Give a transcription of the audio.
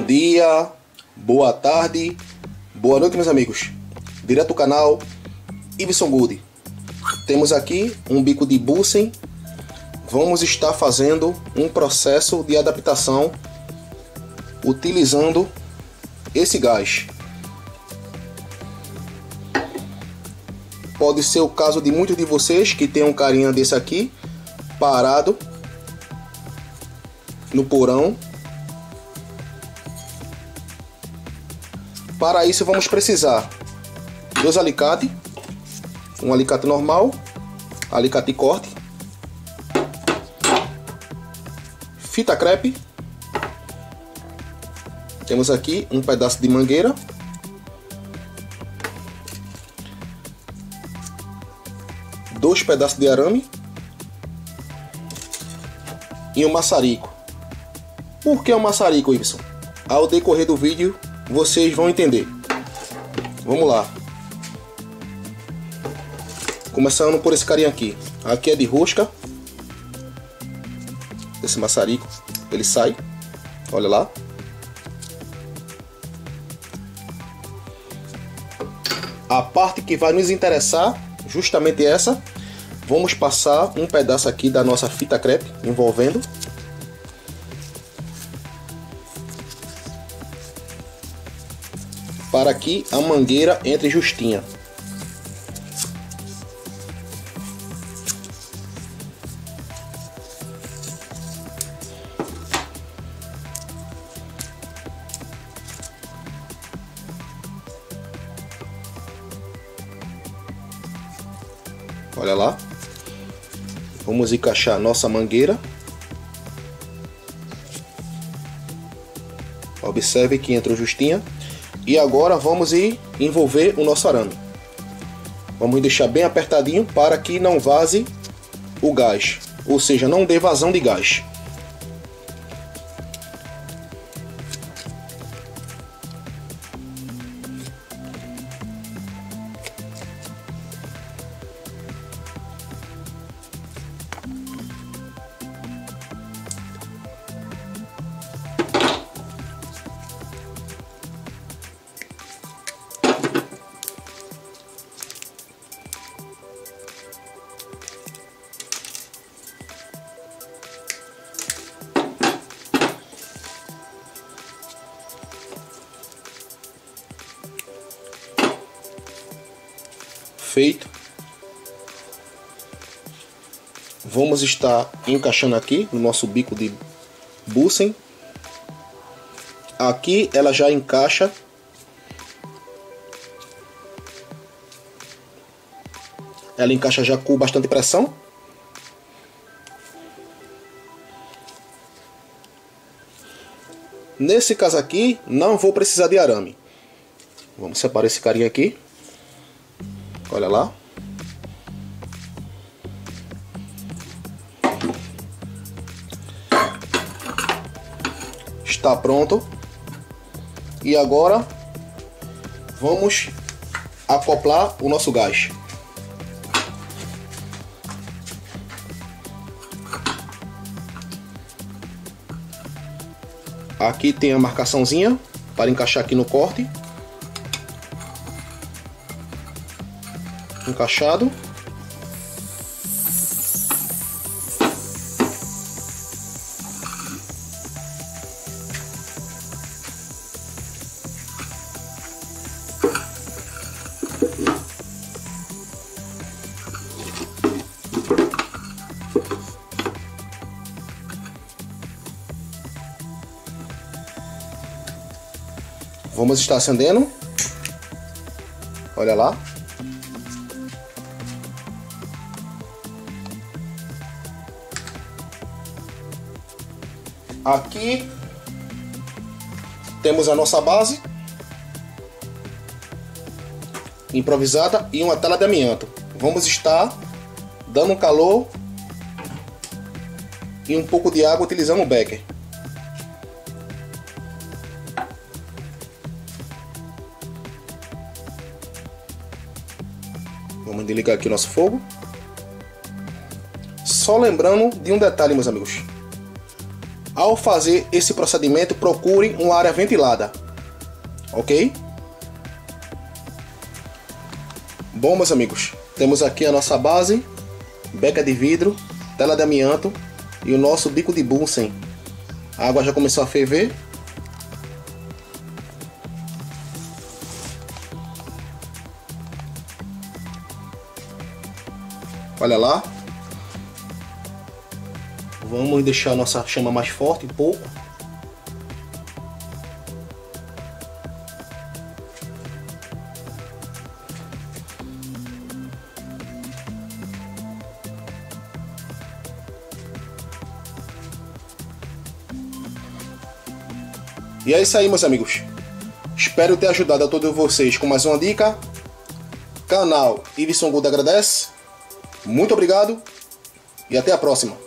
dia, boa tarde, boa noite, meus amigos. Direto do canal Iveson Good. Temos aqui um bico de Bunsen. Vamos estar fazendo um processo de adaptação utilizando esse gás. Pode ser o caso de muitos de vocês que tem um carinha desse aqui parado no porão. Para isso vamos precisar dois alicates, um alicate normal, alicate de corte, fita crepe, temos aqui um pedaço de mangueira, dois pedaços de arame e um maçarico. Por que um maçarico, Iveson? Ao decorrer do vídeo vocês vão entender. Vamos lá. Começando por esse carinha aqui. Aqui é de rosca. Esse maçarico, ele sai. Olha lá. A parte que vai nos interessar, justamente essa. Vamos passar um pedaço aqui da nossa fita crepe envolvendo. Para que a mangueira entre justinha. Olha lá. Vamos encaixar nossa mangueira. Observe que entrou justinha. E agora vamos envolver o nosso arame. Vamos deixar bem apertadinho para que não vaze o gás, ou seja, não dê vazão de gás. Feito. Vamos estar encaixando aqui no nosso bico de Bunsen. Aqui ela já encaixa. Ela encaixa já com bastante pressão. Nesse caso aqui, não vou precisar de arame. Vamos separar esse carinha aqui. Olha lá. Está pronto. E agora vamos acoplar o nosso gás. Aqui tem a marcaçãozinha para encaixar aqui no corte. Encaixado. Vamos estar acendendo. Olha lá. Aqui temos a nossa base improvisada e uma tela de amianto. Vamos estar dando um calor e um pouco de água utilizando o becker. Vamos desligar aqui o nosso fogo. Só lembrando de um detalhe, meus amigos. Ao fazer esse procedimento, procure uma área ventilada, ok? Bom, meus amigos, temos aqui a nossa base, beca de vidro, tela de amianto e o nosso bico de Bunsen. A água já começou a ferver. Olha lá. Vamos deixar a nossa chama mais forte um pouco. E é isso aí, meus amigos. Espero ter ajudado a todos vocês com mais uma dica. Canal Iveson Gould agradece. Muito obrigado e até a próxima.